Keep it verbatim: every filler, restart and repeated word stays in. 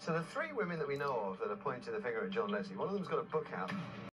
So the three women that we know of that are pointing the finger at John Leslie, one of them's got a book out.